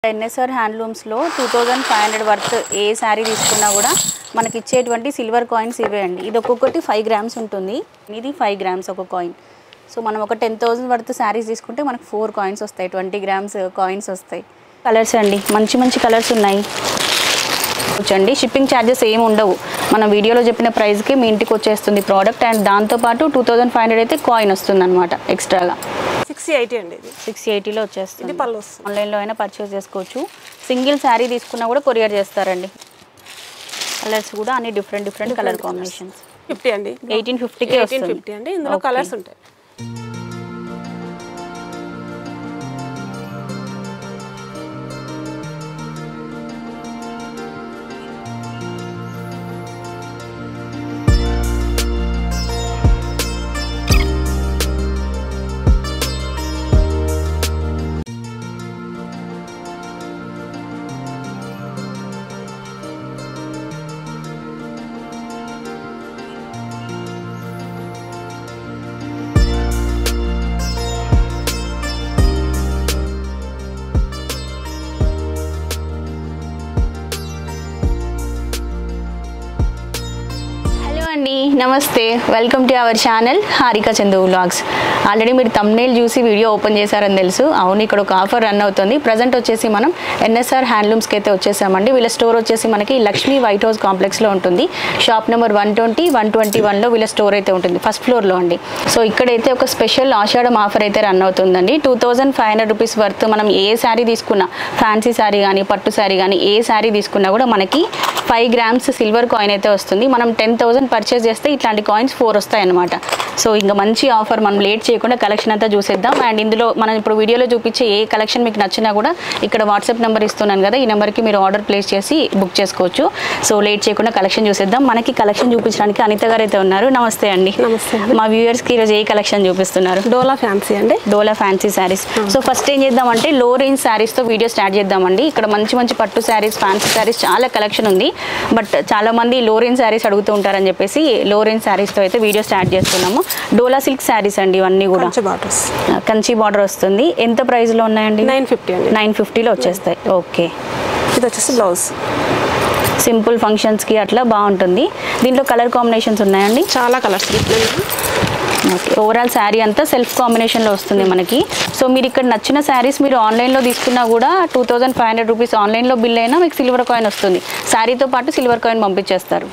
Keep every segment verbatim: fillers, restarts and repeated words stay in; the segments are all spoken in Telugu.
ఎన్ఎస్ఆర్ హ్యాండ్లూమ్స్లో two thousand five hundred worth a sari తీసుకున్నా కూడా మనకి ఇచ్చేటువంటి సిల్వర్ కాయిన్స్ ఇవే అండి. ఇది ఒక్కొక్కటి ఫైవ్ గ్రామ్స్ ఉంటుంది, ఇది ఫైవ్ గ్రామ్స్ ఒక కాయిన్. సో మనం ఒక టెన్ థౌజండ్ వర్త్ శారీస్ తీసుకుంటే మనకు ఫోర్ కాయిన్స్ వస్తాయి, ట్వంటీ గ్రామ్స్ కాయిన్స్ వస్తాయి. కలర్స్ అండి, మంచి మంచి కలర్స్ ఉన్నాయి. వచ్చండి షిప్పింగ్ ఛార్జెస్ ఏమి ఉండవు, మనం వీడియోలో చెప్పిన ప్రైస్కి మీ ఇంటికి వచ్చేస్తుంది ప్రోడక్ట్. అండ్ దాంతోపాటు టూ థౌజండ్ ఫైవ్ హండ్రెడ్ అయితే కాయిన్ వస్తుంది అనమాట ఎక్స్ట్రాగా. సిక్స్ ఎయిటీ అండి, ఇది సిక్స్ ఎయిటీలో వచ్చేస్తుంది. పళ్ళు ఆన్లైన్లో అయినా పర్చేస్ చేసుకోవచ్చు. సింగిల్ శారీ తీసుకున్నా కూడా కొరియర్ చేస్తారండి. కలర్స్ కూడా అన్ని different different colour combinations. Fifty అండి, ఎయిటీన్ ఫిఫ్టీకి ఎయిటీన్ ఫిఫ్టీ అండి. ఇందులో కలర్స్ ఉంటాయి. అండి నమస్తే, welcome to our channel Harika Chandu vlogs. Already మీరు థంబ్నెయిల్ చూసి వీడియో ఓపెన్ చేశారని తెలుసు. అవును, ఇక్కడ ఒక ఆఫర్ రన్ అవుతుంది. ప్రజెంట్ వచ్చేసి మనం ఎన్ఎస్ఆర్ హ్యాండ్లూమ్స్కి అయితే వచ్చేసామండి. వీళ్ళ స్టోర్ వచ్చేసి మనకి లక్ష్మీ వైట్ హౌస్ కాంప్లెక్స్లో ఉంటుంది. Shop number one twenty one twenty వన్లో వీళ్ళ స్టోర్ అయితే ఉంటుంది, ఫస్ట్ ఫ్లోర్లో అండి. సో ఇక్కడైతే ఒక స్పెషల్ ఆషాఢం ఆఫర్ అయితే రన్ అవుతుందండి. Two thousand five hundred rupees worth మనం ఏ శారీ తీసుకున్నా, ఫ్యాన్సీ శారీ కానీ పట్టు శారీ కానీ ఏ శారీ తీసుకున్నా కూడా మనకి ఫైవ్ గ్రామ్స్ సిల్వర్ కాయిన్ అయితే వస్తుంది. మనం టెన్ థౌసండ్ పర్చేస్ చేస్తే ఇట్లాంటి కాయిన్స్ ఫోర్ వస్తాయి అన్నమాట. సో ఇంకా మంచి ఆఫర్, మనం లేట్ చేయకుండా కలెక్షన్ అంతా చూసేద్దాం. అండ్ ఇందులో మనం ఇప్పుడు వీడియోలో చూపించే ఏ కలెక్షన్ మీకు నచ్చినా కూడా ఇక్కడ వాట్సాప్ నెంబర్ ఇస్తున్నాను కదా, ఈ నెంబర్కి మీరు ఆర్డర్ ప్లేస్ చేసి బుక్ చేసుకోవచ్చు. సో లేట్ చేయకుండా కలెక్షన్ చూసేద్దాం. మనకి కలెక్షన్ చూపించడానికి అనిత గారు అయితే ఉన్నారు. నమస్తే అండి. నమస్తే. మా వ్యూవర్స్కి ఈరోజు ఏ కలెక్షన్ చూపిస్తున్నారు? డోలా ఫ్యాన్సీ అండి. Dola fancy saris. So first ఏం చేద్దామంటే లో రేంజ్ శారీస్తో వీడియో స్టార్ట్ చేద్దామండి. ఇక్కడ మంచి మంచి పట్టు శారీస్, ఫ్యాన్సీ శారీస్ చాలా కలెక్షన్ ఉంది. బట్ చాలా మంది లో రేంజ్ శారీస్ అడుగుతూ ఉంటారని చెప్పేసి లో రేంజ్ శారీస్తో అయితే వీడియో స్టార్ట్ చేస్తున్నాము. డోలా సిల్క్ శారీస్ అండి ఇవన్నీ కూడా. కంచి బార్డర్ వస్తుంది. ఎంత ప్రైస్లో ఉన్నాయండి? నైన్ ఫిఫ్టీ అండి. నైన్ ఫిఫ్టీలో వచ్చేస్తాయి. ఓకే. ఇది వచ్చేసి బ్లౌజ్, సింపుల్ ఫంక్షన్స్కి అట్లా బాగుంటుంది. దీంట్లో కలర్ కాంబినేషన్స్ ఉన్నాయండి, చాలా కలర్స్. ఓకే. ఓవరాల్ శారీ అంతా సెల్ఫ్ కాంబినేషన్లో వస్తుంది మనకి. సో మీరు ఇక్కడ నచ్చిన శారీస్ మీరు ఆన్లైన్లో తీసుకున్నా కూడా two thousand five hundred rupees ఆన్లైన్లో బిల్ అయినా మీకు సిల్వర్ కాయిన్ వస్తుంది. శారీతో పాటు సిల్వర్ కాయిన్ పంపించేస్తారు.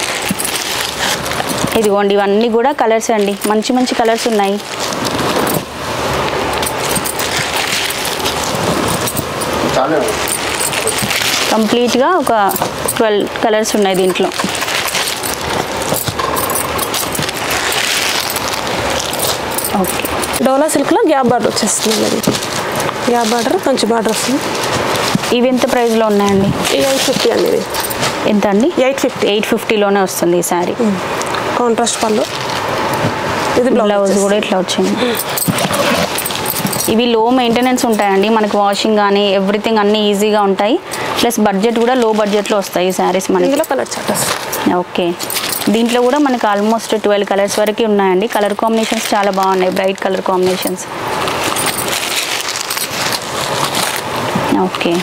ఇదిగోండి, ఇవన్నీ కూడా కలర్స్ అండి, మంచి మంచి కలర్స్ ఉన్నాయి. కంప్లీట్గా ఒక ట్వెల్వ్ కలర్స్ ఉన్నాయి దీంట్లో. ఓకే. డోలా సిల్క్లో గ్యాప్ బార్డర్ వచ్చేస్తుంది. అది గ్యాప్ బార్డర్, కంచి బార్డర్ వస్తుంది. ఇవి ఎంత ప్రైస్లో ఉన్నాయండి? ఎయిట్ ఫిఫ్టీ అండి. ఇది ఎంత అండి? ఎయిట్ ఫిఫ్టీ ఎయిట్ ఫిఫ్టీలోనే వస్తుంది ఈ శారీ. కాంట్రాస్ట్ పళ్ళు. ఇది బ్లౌజ్ కూడా ఇట్లా వచ్చింది. ఇవి లో మెయింటెనెన్స్ ఉంటాయండి, మనకి వాషింగ్ కానీ ఎవ్రీథింగ్ అన్నీ ఈజీగా ఉంటాయి. ప్లస్ బడ్జెట్ కూడా లో బడ్జెట్లో వస్తాయి ఈ శారీస్ మనకి. Colour charts. ఓకే. దీంట్లో కూడా మనకి ఆల్మోస్ట్ ట్వెల్వ్ కలర్స్ వరకు ఉన్నాయండి. కలర్ కాంబినేషన్స్ చాలా బాగున్నాయి, బ్రైట్ కలర్ కాంబినేషన్స్. ఓకే.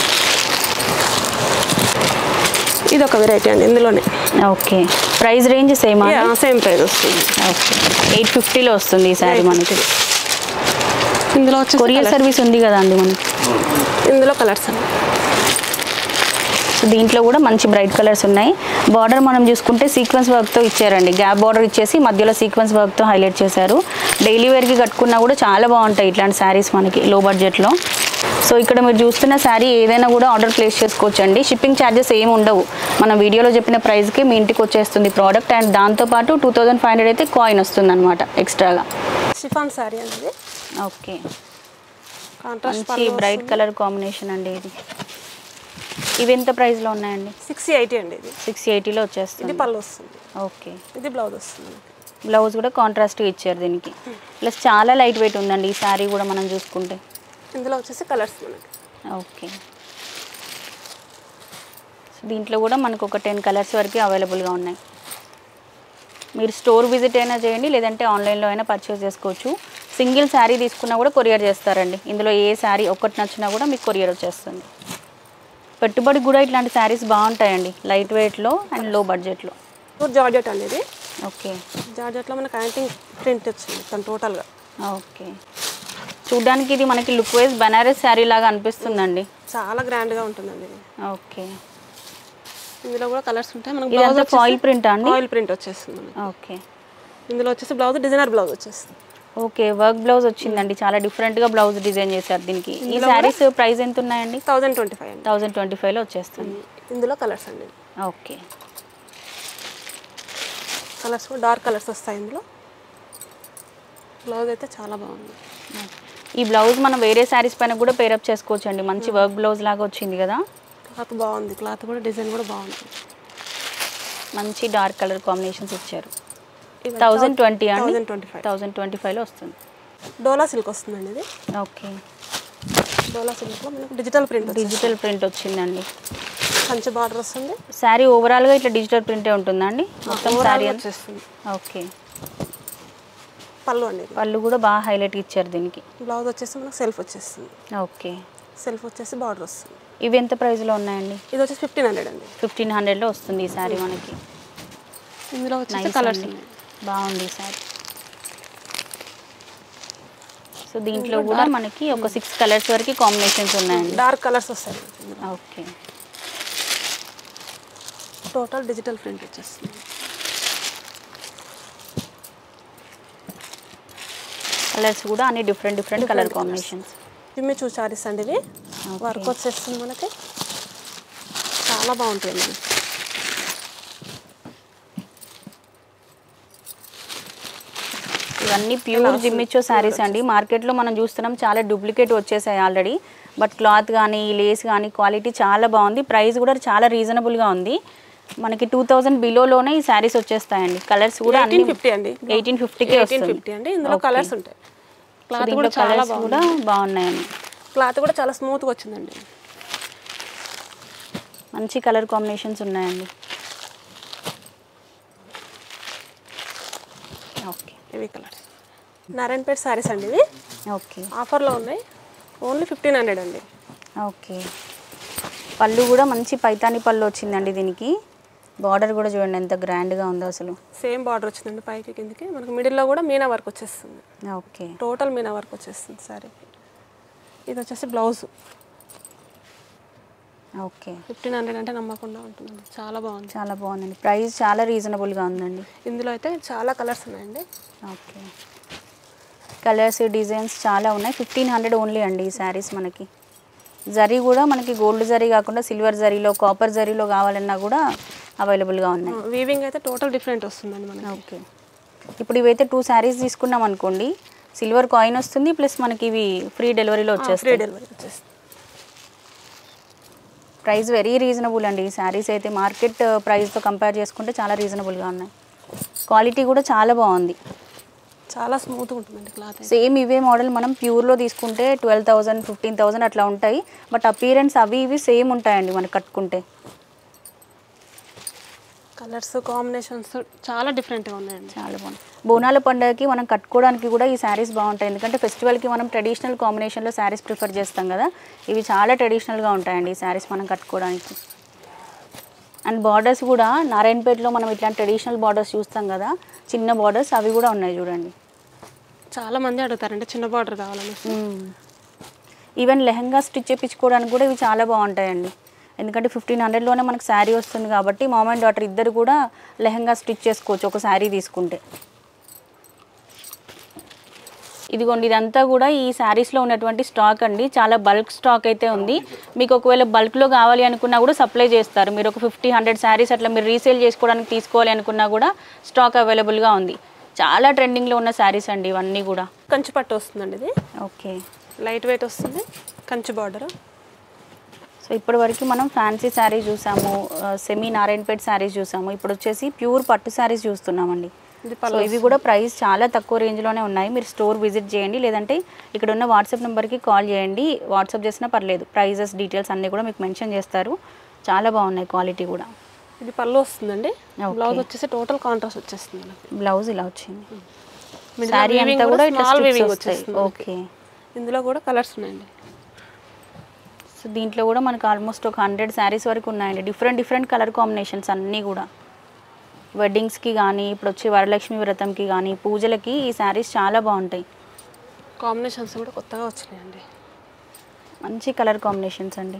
ఇది ఒక వెరైటీ అండి ఇందులోనే. Okay. Price range same? Same price వస్తుంది. ఓకే. ఎయిట్ ఫిఫ్టీలో వస్తుంది ఈ శారీ మనకి. ఇందులో వచ్చి కొరియర్ సర్వీస్ ఉంది కదా అండి మనకి. ఇందులో కలర్స్ అండి. దీంట్లో కూడా మంచి బ్రైట్ కలర్స్ ఉన్నాయి. బార్డర్ మనం చూసుకుంటే సీక్వెన్స్ వర్క్తో ఇచ్చారండి. గ్యాప్ బార్డర్ ఇచ్చేసి మధ్యలో సీక్వెన్స్ వర్క్తో హైలైట్ చేశారు. డైలీ వేర్కి కట్టుకున్నా కూడా చాలా బాగుంటాయి ఇట్లాంటి శారీస్ మనకి లో బడ్జెట్లో. సో ఇక్కడ మీరు చూస్తున్న శారీ ఏదైనా కూడా ఆర్డర్ ప్లేస్ చేసుకోవచ్చు అండి. షిప్పింగ్ ఛార్జెస్ ఏమి ఉండవు, మనం వీడియోలో చెప్పిన ప్రైస్కి మీ ఇంటికి వచ్చేస్తుంది ప్రోడక్ట్. అండ్ దాంతోపాటు టూ థౌజండ్ ఫైవ్ హండ్రెడ్ అయితే కాయిన్ వస్తుంది అనమాట ఎక్స్ట్రాగా. షిఫాన్ శారీ అనేది. ఓకే. కాంట్రాస్ట్ మంచి బ్రైట్ కలర్ కాంబినేషన్ అండి ఇది. ఇవి ఎంత ప్రైస్లో ఉన్నాయండి? సిక్స్ ఎయిటీ అండి. ఇది సిక్స్ ఎయిటీలో వచ్చేస్తుంది. ఇది పళ్ళు వస్తుంది. ఓకే. ఇది బ్లౌజ్ వస్తుంది. బ్లౌజ్ కూడా కాంట్రాస్ట్ ఇచ్చారు దీనికి. ప్లస్ చాలా లైట్ వెయిట్ ఉందండి ఈ శారీ కూడా మనం చూసుకుంటే. ఇందులో వచ్చేసి కలర్స్ మనకి. ఓకే. దీంట్లో కూడా మనకు ఒక టెన్ కలర్స్ వరకు అవైలబుల్గా ఉన్నాయి. మీరు స్టోర్ విజిట్ అయినా చేయండి, లేదంటే ఆన్లైన్లో అయినా పర్చేస్ చేసుకోవచ్చు. సింగిల్ శారీ తీసుకున్నా కూడా కొరియర్ చేస్తారండి. ఇందులో ఏ శారీ ఒక్కటి నచ్చినా కూడా మీకు కొరియర్ వచ్చేస్తుంది. పెట్టుబడికి కూడా ఇట్లాంటి శారీస్ బాగుంటాయండి, లైట్ వెయిట్లో అండ్ లో బడ్జెట్లో. జార్జెట్ అనేది ఓకే, జార్జెట్లో మనకి యాంటింగ్ ప్రింట్ వచ్చింది తను టోటల్గా. ఓకే, చూడ్డానికి ఇది మనకి లుక్ వైజ్ బనారస్ శారీ లాగా అనిపిస్తుందండి, చాలా గ్రాండ్గా ఉంటుందండి ఇది. ఓకే, ఇందులో కూడా కలర్స్ ఉంటాయి. మనకి ఇదంతా ఫాయిల్ ప్రింట్ అండి? ఆయిల్ ప్రింట్ వచ్చేస్తుంది మనకి. ఓకే, ఇందులో వచ్చేసి బ్లౌజ్ డిజైనర్ బ్లౌజ్ వచ్చేస్తుంది. ఓకే, వర్క్ బ్లౌజ్ వచ్చిందండి, చాలా డిఫరెంట్గా బ్లౌజ్ డిజైన్ చేశారు దీనికి. ఈ శారీస్ ప్రైస్ ఎంత ఉన్నాయండి? థౌజండ్ ట్వంటీ ఫైవ్ అండి. థౌజండ్ ట్వంటీ ఫైవ్లో వచ్చేస్తుంది. ఇందులో కలర్స్ అండి. ఓకే, కలర్స్ కూడా డార్క్ కలర్స్ వస్తాయి ఇందులో. బ్లౌజ్ అయితే చాలా బాగుంది. ఈ బ్లౌజ్ మనం వేరే శారీస్ పైన కూడా పేరప్ చేసుకోవచ్చు అండి, మంచి వర్క్ బ్లౌజ్ లాగా వచ్చింది కదా. క్లాత్ బాగుంది, క్లాత్ కూడా డిజైన్ కూడా బాగుంది, మంచి డార్క్ కలర్ కాంబినేషన్స్ ఇచ్చారు. థౌజండ్ ట్వంటీ అండి, thousand twenty five thousand twenty ఫైవ్లో వస్తుంది. డోలా సిల్క్ వస్తుందండి ఇది. ఓకే, డోలా సిల్క్లో మనకు డిజిటల్ ప్రింట్ డిజిటల్ ప్రింట్ వచ్చిందండి, మంచి బార్డర్ వస్తుంది. శారీ ఓవరాల్గా ఇట్లా డిజిటల్ ప్రింటే ఉంటుందండి మొత్తం శారీ వచ్చేస్తుంది. ఓకే, పళ్ళు అండి, పళ్ళు కూడా బాగా హైలైట్ ఇచ్చారు దీనికి. బ్లౌజ్ వచ్చేసి మనకు సెల్ఫ్ వచ్చేస్తుంది. ఓకే, సెల్ఫ్ వచ్చేసి బార్డర్ వస్తుంది. ఇవి ఎంత ప్రైస్లో ఉన్నాయండి? ఇది వచ్చేసి ఫిఫ్టీన్ హండ్రెడ్ అండి. ఫిఫ్టీన్ హండ్రెడ్లో వస్తుంది ఈ శారీ మనకి. ఇందులో వచ్చేసి కలర్స్ బాగుంది సార్. సో దీంట్లో కూడా మనకి ఒక సిక్స్ కలర్స్ వరకు కాంబినేషన్స్ ఉన్నాయండి, డార్క్ కలర్స్ వస్తాయి. ఓకే, టోటల్ డిజిటల్ ప్రింట్ వచ్చేస్తుంది. కలర్స్ కూడా అన్ని డిఫరెంట్ డిఫరెంట్ కలర్ కాంబినేషన్స్. ఇవి చూ శారీస్ అండి, ఇవి వర్క్ వచ్చేస్తుంది మనకి, చాలా బాగుంటుంది మనకి. ఇవన్నీ ప్యూర్ జిమ్మిచ్చో శారీస్ అండి. మార్కెట్లో మనం చూస్తున్నాం చాలా డూప్లికేట్ వచ్చేసాయి ఆల్రెడీ, బట్ క్లాత్ కానీ లేస్ కానీ క్వాలిటీ చాలా బాగుంది. ప్రైస్ కూడా చాలా రీజనబుల్గా ఉంది. మనకి టూ థౌజండ్ బిలోలోనే ఈ శారీస్ వచ్చేస్తాయండి. కలర్స్ కూడా ఎయిటీన్ ఫిఫ్టీ అండి, ఎయిటీన్ ఫిఫ్టీకే ఫిఫ్టీ అండి. ఇందులో కలర్స్ ఉంటాయి. క్లాత్ కూడా చాలా కూడా బాగున్నాయండి, క్లాత్ కూడా చాలా స్మూత్గా వచ్చిందండి, మంచి కలర్ కాంబినేషన్స్ ఉన్నాయండి. ఓకే, ఇవి కలర్స్ నారాయణపేట శారీస్ అండి ఇవి. ఓకే, ఆఫర్లో ఉన్నాయి, ఓన్లీ ఫిఫ్టీన్ హండ్రెడ్ అండి. ఓకే, పళ్ళు కూడా మంచి పైతాని పళ్ళు వచ్చిందండి దీనికి. బార్డర్ కూడా చూడండి ఎంత గ్రాండ్గా ఉందో అసలు. సేమ్ బార్డర్ వచ్చిందండి పైకి కిందకి. మనకి మిడిల్లో కూడా మీనా వర్క్ వచ్చేస్తుంది. ఓకే, టోటల్ మీనా వర్క్ వచ్చేస్తుంది సారీ. ఇది వచ్చేసి బ్లౌజ్. ఓకే, ఫిఫ్టీన్ హండ్రెడ్ అంటే నమ్మకుండా ఉంటుందండి, చాలా బాగుంది. చాలా బాగుందండి, ప్రైస్ చాలా రీజనబుల్గా ఉందండి. ఇందులో అయితే చాలా కలర్స్ ఉన్నాయండి. ఓకే, కలర్స్ డిజైన్స్ చాలా ఉన్నాయి. ఫిఫ్టీన్ హండ్రెడ్ ఓన్లీ అండి ఈ శారీస్ మనకి. జరీ కూడా మనకి గోల్డ్ జరీ కాకుండా సిల్వర్ జరీలో కాపర్ జరీలో కావాలన్నా కూడా అవైలబుల్గా ఉన్నాయి. వీవింగ్ అయితే టోటల్ డిఫరెంట్ వస్తుందండి మనకి. ఓకే, ఇప్పుడు ఇవైతే టూ శారీస్ తీసుకున్నాం అనుకోండి, సిల్వర్ కాయిన్ వస్తుంది ప్లస్ మనకి ఇవి ఫ్రీ డెలివరీలో వచ్చేస్తాయి. ఫ్రీ డెలివరీ వచ్చేస్తుంది. ప్రైస్ వెరీ రీజనబుల్ అండి. ఈ శారీస్ అయితే మార్కెట్ ప్రైస్తో కంపేర్ చేసుకుంటే చాలా రీజనబుల్గా ఉన్నాయి. క్వాలిటీ కూడా చాలా బాగుంది, చాలా స్మూత్గా ఉంటుందండి క్లాత్. సేమ్ ఇవే మోడల్ మనం ప్యూర్లో తీసుకుంటే ట్వెల్వ్ థౌజండ్ ఫిఫ్టీన్ థౌజండ్ అట్లా ఉంటాయి, బట్ అపీరెన్స్ అవి ఇవి సేమ్ ఉంటాయండి మనకి కట్టుకుంటే. కలర్స్ కాంబినేషన్స్ చాలా డిఫరెంట్గా ఉన్నాయండి, చాలా బాగుంది. బోనాల పండుగకి మనం కట్టుకోవడానికి కూడా ఈ శారీస్ బాగుంటాయి, ఎందుకంటే ఫెస్టివల్కి మనం ట్రెడిషనల్ కాంబినేషన్లో శారీస్ ప్రిఫర్ చేస్తాం కదా. ఇవి చాలా ట్రెడిషనల్గా ఉంటాయండి ఈ శారీస్ మనం కట్టుకోవడానికి. అండ్ బార్డర్స్ కూడా నారాయణపేటలో మనం ఇట్లాంటి ట్రెడిషనల్ బార్డర్స్ చూస్తాం కదా, చిన్న బార్డర్స్ అవి కూడా ఉన్నాయి చూడండి. చాలా మంది అడుగుతారంటే చిన్న బార్డర్ కావాలని. ఈవెన్ లెహంగా స్టిచ్ చేయించుకోవడానికి కూడా ఇవి చాలా బాగుంటాయండి, ఎందుకంటే ఫిఫ్టీన్ హండ్రెడ్లోనే మనకు శారీ వస్తుంది కాబట్టి మామ్ అండ్ డాటర్ ఇద్దరు కూడా లెహంగా స్టిచ్ చేసుకోవచ్చు ఒక శారీ తీసుకుంటే. ఇదిగోండి, ఇదంతా కూడా ఈ శారీస్లో ఉన్నటువంటి స్టాక్ అండి, చాలా బల్క్ స్టాక్ అయితే ఉంది. మీకు ఒకవేళ బల్క్లో కావాలి అనుకున్నా కూడా సప్లై చేస్తారు. మీరు ఒక ఫిఫ్టీ హండ్రెడ్ శారీస్ అట్లా మీరు రీసేల్ చేసుకోవడానికి తీసుకోవాలి అనుకున్నా కూడా స్టాక్ అవైలబుల్గా ఉంది. చాలా ట్రెండింగ్లో ఉన్న శారీస్ అండి ఇవన్నీ కూడా. కంచి పట్టు వస్తుందండి ఇది. ఓకే, లైట్ వెయిట్ వస్తుంది, కంచి బార్డర్. సో ఇప్పటి వరకు మనం ఫ్యాన్సీ శారీస్ చూసాము, సెమీ నారాయణపేట శారీస్ చూసాము, ఇప్పుడు వచ్చేసి ప్యూర్ పట్టు శారీస్ చూస్తున్నామండి. సో ఇవి కూడా ప్రైస్ చాలా తక్కువ రేంజ్లోనే ఉన్నాయి. మీరు స్టోర్ విజిట్ చేయండి, లేదంటే ఇక్కడ ఉన్న వాట్సాప్ నెంబర్కి కాల్ చేయండి. వాట్సాప్ చేసినా పర్లేదు, ప్రైజెస్ డీటెయిల్స్ అన్నీ కూడా మీకు మెన్షన్ చేస్తారు. చాలా బాగున్నాయి, క్వాలిటీ కూడా. ఇది పళ్ళు వస్తుందండి. బ్లౌజ్ వచ్చేసి టోటల్ కాంట్రాస్ట్ వచ్చేస్తుంది. బ్లౌజ్ ఇలా వచ్చింది. సారీ అంతా కూడా ఇట్లా స్ట్రిప్స్ వస్తాయి. ఓకే, ఇందులో కూడా కలర్స్ ఉన్నాయండి. సో దీంట్లో కూడా మనకు ఆల్మోస్ట్ ఒక హండ్రెడ్ శారీస్ వరకు ఉన్నాయండి. డిఫరెంట్ డిఫరెంట్ కలర్ కాంబినేషన్స్ అన్నీ కూడా వెడ్డింగ్స్కి కానీ ఇప్పుడు వచ్చే వరలక్ష్మి వ్రతంకి కానీ పూజలకి ఈ శారీస్ చాలా బాగుంటాయి. కాంబినేషన్స్ కూడా కొత్తగా వచ్చినాయండి, మంచి కలర్ కాంబినేషన్స్ అండి.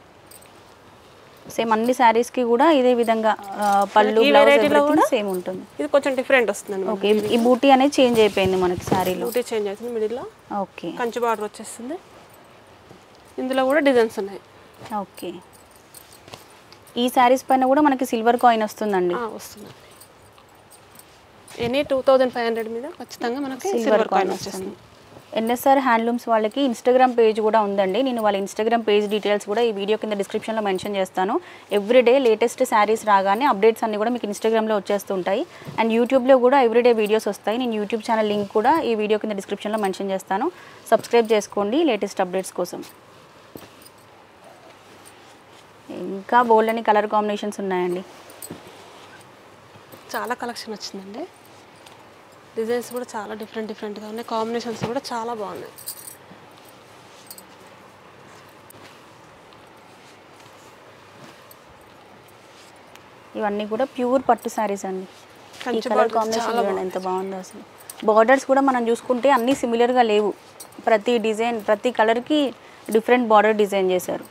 సేమ్ అన్ని శారీస్కి కూడా ఇదే విధంగా పళ్ళు బ్లౌజ్ సేమ్ ఉంటుంది. ఇది కొంచెం డిఫరెంట్ వస్తుందండి. ఓకే, ఈ బూటీ అనేది చేంజ్ అయిపోయింది మనకి శారీలో. బూటీ చేంజ్ అవుతుంది మిడిల్లో. ఓకే, కంచి బార్డర్ వచ్చేస్తుంది. ఇందులో కూడా డిజైన్స్ ఉన్నాయి. ఓకే, ఈ శారీస్ పైన కూడా మనకి సిల్వర్ కాయిన్ వస్తుందండి. వస్తుంది. Any two thousand five hundred మీద ఖచ్చితంగా మనకి సిల్వర్ కాయిన్ వస్తుంది. ఎన్ఎస్ఆర్ హ్యాండ్లూమ్స్ వాళ్ళకి ఇన్స్టాగ్రామ్ పేజ్ కూడా ఉందండి. నేను వాళ్ళ ఇన్స్టాగ్రామ్ పేజ్ డీటెయిల్స్ కూడా ఈ వీడియో కింద డిస్క్రిప్షన్లో మెన్షన్ చేస్తాను. ఎవ్రీడే లేటెస్ట్ శారీస్ రాగానే అప్డేట్స్ అన్నీ కూడా మీకు ఇన్స్టాగ్రామ్లో వచ్చేస్తుంటాయి. అండ్ యూట్యూబ్లో కూడా ఎవ్రీడే వీడియోస్ వస్తాయి. నేను యూట్యూబ్ ఛానల్ లింక్ కూడా ఈ వీడియో కింద డిస్క్రిప్షన్లో మెన్షన్ చేస్తాను. సబ్స్క్రైబ్ చేసుకోండి లేటెస్ట్ అప్డేట్స్ కోసం. ఇంకా బోల్డ్ అని కలర్ కాంబినేషన్స్ ఉన్నాయండి. చాలా కలెక్షన్ వచ్చిందండి. డిజైన్స్ కూడా చాలా డిఫరెంట్ డిఫరెంట్గా ఉన్నాయి. కాంబినేషన్స్ కూడా చాలా బాగున్నాయి. ఇవన్నీ కూడా ప్యూర్ పట్టు శారీస్ అండి. ఈ కలర్ కాంబినేషన్ ఎంత బాగుందో అసలు. బార్డర్స్ కూడా మనం చూసుకుంటే అన్నీ సిమిలర్గా లేవు. ప్రతి డిజైన్ ప్రతి కలర్కి డిఫరెంట్ బార్డర్ డిజైన్ చేశారు.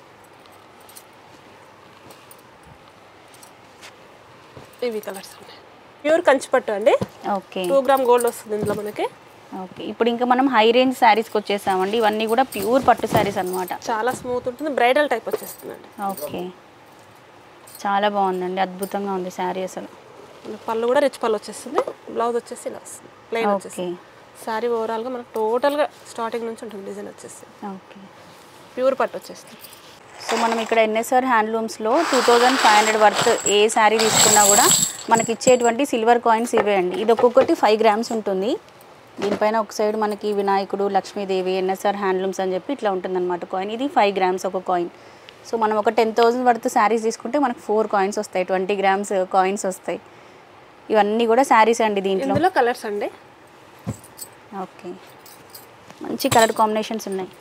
ఇవి కలర్స్ ఉన్నాయి. ప్యూర్ కంచిపట్టు అండి. ఓకే, టూ గ్రామ్ గోల్డ్ వస్తుంది ఇందులో మనకి. ఓకే, ఇప్పుడు ఇంకా మనం హై రేంజ్ శారీస్కి వచ్చేసామండి. ఇవన్నీ కూడా ప్యూర్ పట్టు శారీస్ అనమాట. చాలా స్మూత్ ఉంటుంది. బ్రైడల్ టైప్ వచ్చేస్తుందండి. ఓకే, చాలా బాగుందండి, అద్భుతంగా ఉంది శారీ అసలు. పళ్ళు కూడా రిచ్ పళ్ళు వచ్చేస్తుంది. బ్లౌజ్ వచ్చేసి ఇలా వస్తుంది, ప్లెయిన్ వచ్చేస్తుంది. శారీ ఓవరాల్గా మనకు టోటల్గా స్టార్టింగ్ నుంచి ఉంటుంది డిజైన్ వచ్చేస్తుంది. ఓకే, ప్యూర్ పట్టు వచ్చేస్తుంది. సో మనం ఇక్కడ ఎన్ఎస్ఆర్ హ్యాండ్లూమ్స్లో two thousand five hundred worth a sari తీసుకున్నా కూడా మనకి ఇచ్చేటువంటి సిల్వర్ కాయిన్స్ ఇవే అండి. ఇది ఒక్కొక్కటి ఫైవ్ గ్రామ్స్ ఉంటుంది. దీనిపైన ఒక సైడ్ మనకి వినాయకుడు, లక్ష్మీదేవి, ఎన్ఎస్ఆర్ హ్యాండ్లూమ్స్ అని చెప్పి ఇట్లా ఉంటుందన్నమాట కాయిన్. ఇది ఫైవ్ గ్రామ్స్ ఒక కాయిన్. సో మనం ఒక టెన్ థౌజండ్ వర్త్ శారీస్ తీసుకుంటే మనకు ఫోర్ కాయిన్స్ వస్తాయి, ట్వంటీ గ్రామ్స్ కాయిన్స్ వస్తాయి. ఇవన్నీ కూడా శారీస్ అండి. దీంట్లో కలర్స్ అండి. ఓకే, మంచి కలర్ కాంబినేషన్స్ ఉన్నాయి.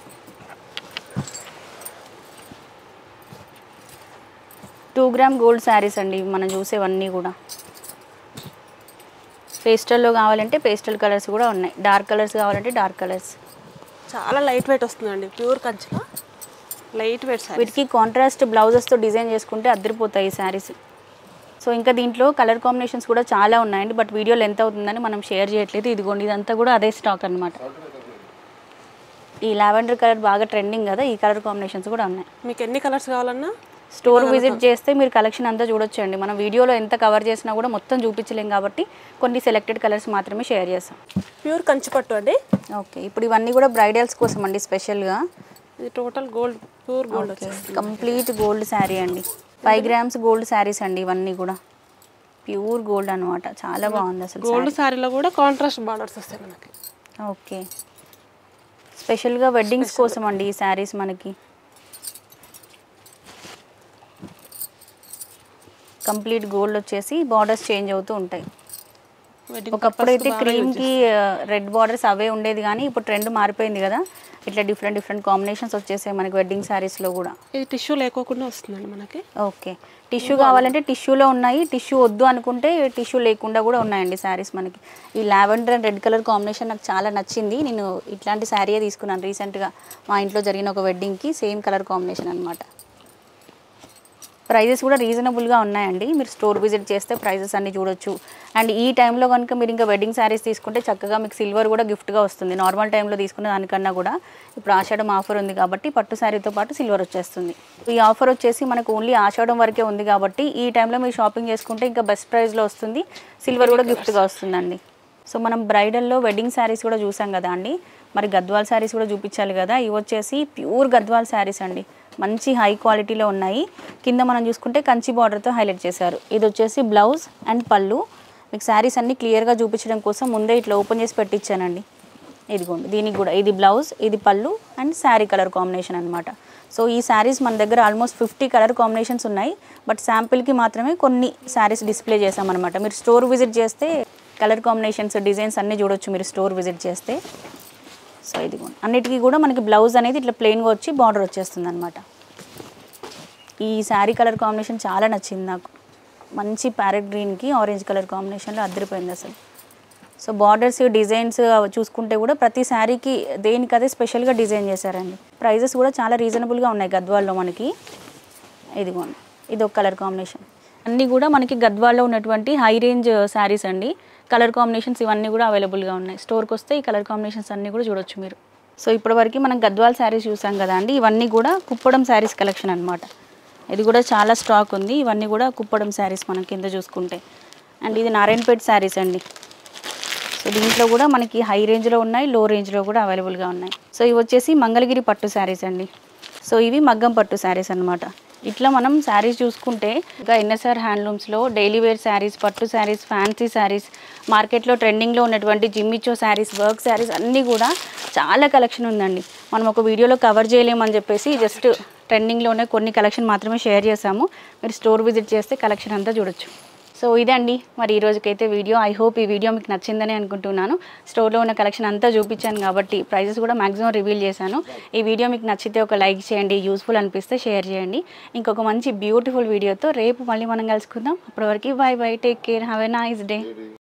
టూ గ్రామ్ గోల్డ్ శారీస్ అండి మనం చూసేవన్నీ కూడా. పేస్టల్లో కావాలంటే పేస్టల్ కలర్స్ కూడా ఉన్నాయి. డార్క్ కలర్స్ కావాలంటే డార్క్ కలర్స్. చాలా లైట్ వెయిట్ వస్తుందండి. ప్యూర్ కంచిలో లైట్ వెయిట్ శారీ. వీటికి కాంట్రాస్ట్ బ్లౌజెస్తో డిజైన్ చేసుకుంటే అద్దరిపోతాయి ఈ శారీస్. సో ఇంకా దీంట్లో కలర్ కాంబినేషన్స్ కూడా చాలా ఉన్నాయండి. బట్ వీడియో లెంత్ అవుతుందని మనం షేర్ చేయట్లేదు. ఇదిగోండి, ఇదంతా కూడా అదే స్టాక్ అనమాట. ఈ లావెండర్ కలర్ బాగా ట్రెండింగ్ కదా, ఈ కలర్ కాంబినేషన్స్ కూడా ఉన్నాయి. మీకు ఎన్ని కలర్స్ కావాలన్నా స్టోర్ విజిట్ చేస్తే మీరు కలెక్షన్ అంతా చూడొచ్చండి. మనం వీడియోలో ఎంత కవర్ చేసినా కూడా మొత్తం చూపించలేం కాబట్టి కొన్ని సెలెక్టెడ్ కలర్స్ మాత్రమే షేర్ చేస్తాం. ప్యూర్ కంచిపట్టు అండి. ఓకే, ఇప్పుడు ఇవన్నీ కూడా బ్రైడల్స్ కోసం అండి స్పెషల్గా. ఇది టోటల్ గోల్డ్, ప్యూర్ గోల్డ్ వచ్చేస్తుంది. కంప్లీట్ గోల్డ్ శారీ అండి. ఫైవ్ గ్రామ్స్ గోల్డ్ శారీస్ అండి ఇవన్నీ కూడా. ప్యూర్ గోల్డ్ అనమాట, చాలా బాగుంది అసలు. గోల్డ్ శారీలో కూడా కాంట్రాస్ట్ బార్డర్స్ వస్తాయి మనకి. ఓకే, స్పెషల్గా వెడ్డింగ్స్ కోసం అండి ఈ శారీస్ మనకి. కంప్లీట్ గోల్డ్ వచ్చేసి బార్డర్స్ చేంజ్ అవుతూ ఉంటాయి. ఒకప్పుడు అయితే క్రీమ్కి రెడ్ బార్డర్స్ అవే ఉండేది కానీ ఇప్పుడు ట్రెండ్ మారిపోయింది కదా. ఇట్లా డిఫరెంట్ డిఫరెంట్ కాంబినేషన్స్ వచ్చేసాయి మనకి వెడ్డింగ్ శారీస్లో కూడా. ఇది టిష్యూ లేకోకుండా వస్తుందండి మనకి. ఓకే, టిష్యూ కావాలంటే టిష్యూలో ఉన్నాయి, టిష్యూ వద్దు అనుకుంటే టిష్యూ లేకుండా కూడా ఉన్నాయండి శారీస్ మనకి. ఈ lavender and red colour combination నాకు చాలా నచ్చింది. నేను ఇట్లాంటి శారీయే తీసుకున్నాను రీసెంట్గా. మా ఇంట్లో జరిగిన ఒక వెడ్డింగ్కి సేమ్ కలర్ కాంబినేషన్ అనమాట. ప్రైజెస్ కూడా రీజనబుల్గా ఉన్నాయండి. మీరు స్టోర్ విజిట్ చేస్తే ప్రైజెస్ అన్నీ చూడొచ్చు. అండ్ ఈ టైంలో కనుక మీరు ఇంకా వెడ్డింగ్ శారీస్ తీసుకుంటే చక్కగా మీకు సిల్వర్ కూడా గిఫ్ట్గా వస్తుంది. నార్మల్ టైంలో తీసుకునే దానికన్నా కూడా ఇప్పుడు ఆషాఢం ఆఫర్ ఉంది కాబట్టి పట్టు శారీతో పాటు సిల్వర్ వచ్చేస్తుంది. ఈ ఆఫర్ వచ్చేసి మనకు ఓన్లీ ఆషాఢం వరకే ఉంది కాబట్టి ఈ టైంలో మీరు షాపింగ్ చేసుకుంటే ఇంకా బెస్ట్ ప్రైస్లో వస్తుంది, సిల్వర్ కూడా గిఫ్ట్గా వస్తుందండి. సో మనం బ్రైడల్లో వెడ్డింగ్ శారీస్ కూడా చూసాం కదా అండి. మరి గద్వాల్ శారీస్ కూడా చూపించాలి కదా. ఇవి వచ్చేసి ప్యూర్ గద్వాల్ శారీస్ అండి, మంచి హై క్వాలిటీలో ఉన్నాయి. కింద మనం చూసుకుంటే కంచి బార్డర్తో హైలైట్ చేశారు. ఇది వచ్చేసి బ్లౌజ్ అండ్ పళ్ళు. మీకు శారీస్ అన్నీ క్లియర్గా చూపించడం కోసం ముందే ఇట్లా ఓపెన్ చేసి పెట్టించానండి. ఇదిగోండి, దీనికి కూడా ఇది బ్లౌజ్, ఇది pallu and sari colour combination అనమాట. సో ఈ శారీస్ మన దగ్గర ఆల్మోస్ట్ ఫిఫ్టీ కలర్ కాంబినేషన్స్ ఉన్నాయి. బట్ శాంపిల్కి మాత్రమే కొన్ని శారీస్ డిస్ప్లే చేసామన్నమాట. మీరు స్టోర్ విజిట్ చేస్తే కలర్ కాంబినేషన్స్ డిజైన్స్ అన్నీ చూడొచ్చు మీరు స్టోర్ విజిట్ చేస్తే. సో ఇది అన్నిటికీ కూడా మనకి బ్లౌజ్ అనేది ఇట్లా ప్లెయిన్గా వచ్చి బార్డర్ వచ్చేస్తుంది అనమాట. ఈ శారీ కలర్ కాంబినేషన్ చాలా నచ్చింది నాకు. మంచి ప్యారెట్ గ్రీన్కి ఆరెంజ్ కలర్ కాంబినేషన్లో అద్దరిపోయింది అసలు. సో బార్డర్స్ డిజైన్స్ చూసుకుంటే కూడా ప్రతి శారీకి దేనికి అదే స్పెషల్గా డిజైన్ చేశారండి. ప్రైజెస్ కూడా చాలా రీజనబుల్గా ఉన్నాయి గద్వాల్లో మనకి. ఇదిగోండి ఇది ఒక కలర్ కాంబినేషన్. అన్నీ కూడా మనకి గద్వాల్లో ఉన్నటువంటి హై రేంజ్ శారీస్ అండి. కలర్ కాంబినేషన్స్ ఇవన్నీ కూడా అవైలబుల్గా ఉన్నాయి. స్టోర్కి వస్తే ఈ కలర్ కాంబినేషన్స్ అన్నీ కూడా చూడొచ్చు మీరు. సో ఇప్పటివరకు మనం గద్వాల్ శారీస్ చూసాం కదా అండి. ఇవన్నీ కూడా కుప్పడం శారీస్ కలెక్షన్ అనమాట. ఇది కూడా చాలా స్టాక్ ఉంది. ఇవన్నీ కూడా కుప్పడం శారీస్ మనం కింద చూసుకుంటే. అండ్ ఇది నారాయణపేట్ శారీస్ అండి. సో దీంట్లో కూడా మనకి హై రేంజ్లో ఉన్నాయి, లో రేంజ్లో కూడా అవైలబుల్గా ఉన్నాయి. సో ఇవి వచ్చేసి మంగళగిరి పట్టు శారీస్ అండి. సో ఇవి మగ్గం పట్టు శారీస్ అనమాట. ఇట్లా మనం శారీస్ చూసుకుంటే ఇంకా ఎన్ఎస్ఆర్ హ్యాండ్లూమ్స్లో డైలీ వేర్ శారీస్, పట్టు శారీస్, ఫ్యాన్సీ శారీస్, మార్కెట్లో ట్రెండింగ్లో ఉన్నటువంటి జిమ్మిచో శారీస్, వర్క్ శారీస్ అన్నీ కూడా చాలా కలెక్షన్ ఉందండి. మనం ఒక వీడియోలో కవర్ చేయలేమని చెప్పేసి జస్ట్ ట్రెండింగ్లోనే కొన్ని కలెక్షన్ మాత్రమే షేర్ చేసాము. మీరు స్టోర్ విజిట్ చేస్తే కలెక్షన్ అంతా చూడొచ్చు. సో ఇదండి మరి ఈ రోజుకైతే వీడియో. ఐ హోప్ ఈ వీడియో మీకు నచ్చిందని అనుకుంటున్నాను. స్టోర్లో ఉన్న కలెక్షన్ అంతా చూపించాను కాబట్టి ప్రైజెస్ కూడా మ్యాక్సిమం రివీల్ చేశాను. ఈ వీడియో మీకు నచ్చితే ఒక లైక్ చేయండి, యూస్ఫుల్ అనిపిస్తే షేర్ చేయండి. ఇంకొక మంచి బ్యూటిఫుల్ వీడియోతో రేపు మళ్ళీ మనం కలుసుకుందాం. అప్పటివరకు bye bye, take care, have a nice day.